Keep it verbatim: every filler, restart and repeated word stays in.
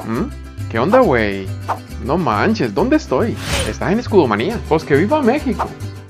¿Mm? ¿Qué onda, güey? No manches, ¿dónde estoy? Estás en Escudomanía. Pues que viva México.